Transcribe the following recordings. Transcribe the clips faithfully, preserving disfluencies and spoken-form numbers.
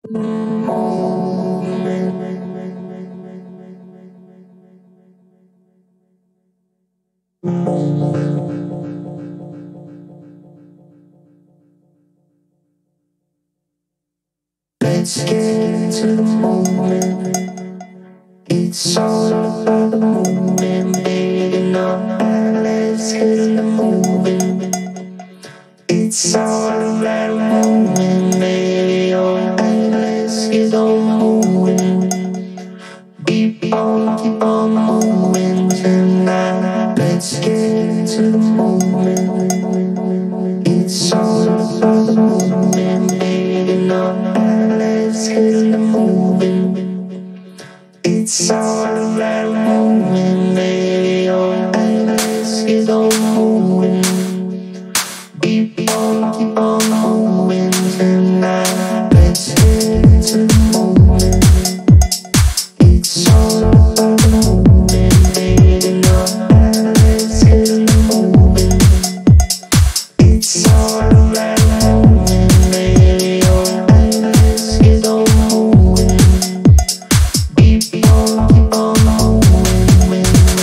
Let's get into the moment. It's all about the moment, baby. Now let's get in the moving. It's all about the moment, baby. Oh, let's get on moving. Keep on, keep on moving tonight. Let's get into the moment. It's all about the moment, baby. Now let's get in the moving. It's all about the moment, baby. Oh, let's get on moving. Keep on, keep on moving tonight. Let's get into the moment. It's all about the moment, baby. Now let's get in the moving. It's all about the moment, baby. Oh, let's get on moving. Keep on, keep on moving.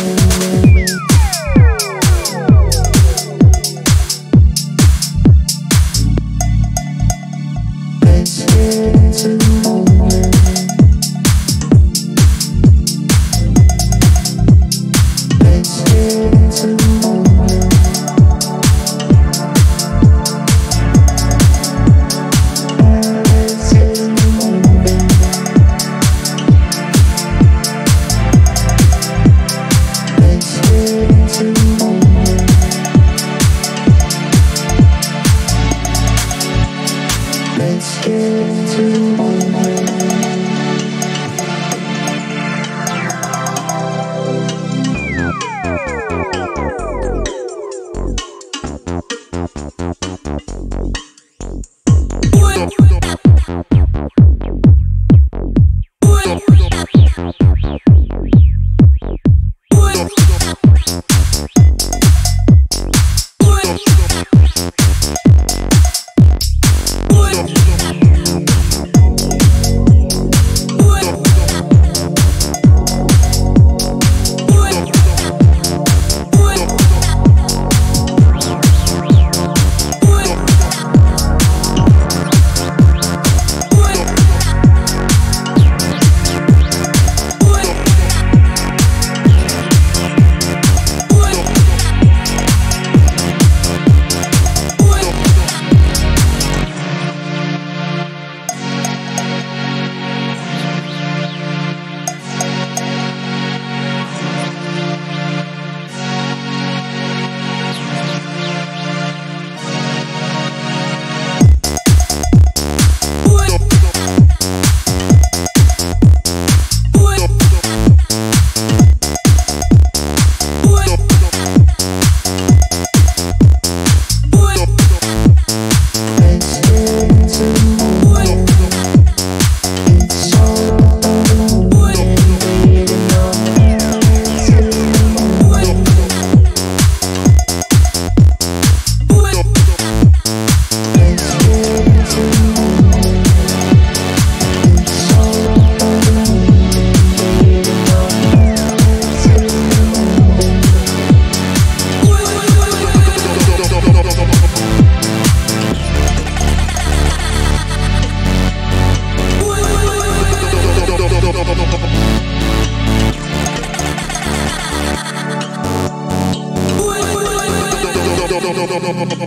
Let's get into the moment. Let's get into the moment. Let's get in the moment. Let's get into the moment. Let's get into the moment. No, no, no, no, no, no.